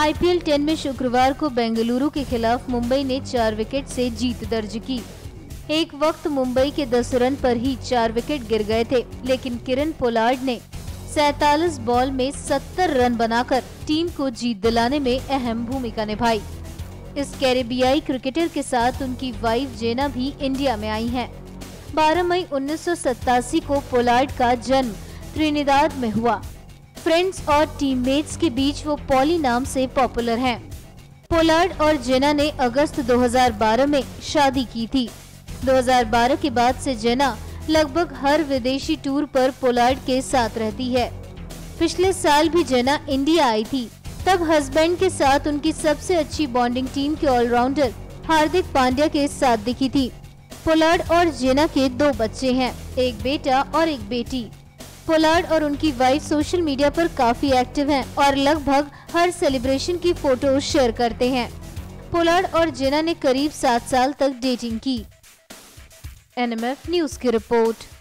IPL 10 में शुक्रवार को बेंगलुरु के खिलाफ मुंबई ने 4 विकेट से जीत दर्ज की। एक वक्त मुंबई के 10 रन पर ही 4 विकेट गिर गए थे, लेकिन किरण पोलार्ड ने 47 बॉल में 70 रन बनाकर टीम को जीत दिलाने में अहम भूमिका निभाई। इस कैरेबियाई क्रिकेटर के साथ उनकी वाइफ जेना भी इंडिया में आई हैं। 12 मई 1987 को पोलार्ड का जन्म त्रिनिदाद में हुआ। फ्रेंड्स और टीममेट्स के बीच वो पॉली नाम से पॉपुलर हैं। पोलार्ड और जेना ने अगस्त 2012 में शादी की थी। 2012 के बाद से जेना लगभग हर विदेशी टूर पर पोलार्ड के साथ रहती है। पिछले साल भी जेना इंडिया आई थी, तब हस्बैंड के साथ उनकी सबसे अच्छी बॉन्डिंग टीम के ऑलराउंडर हार्दिक पांड्या के साथ दिखी थी। पोलार्ड और जेना के 2 बच्चे हैं, एक बेटा और एक बेटी। पोलार्ड और उनकी वाइफ सोशल मीडिया पर काफी एक्टिव हैं और लगभग हर सेलिब्रेशन की फोटो शेयर करते हैं। पोलार्ड और जेना ने करीब 7 साल तक डेटिंग की। NMF न्यूज की रिपोर्ट।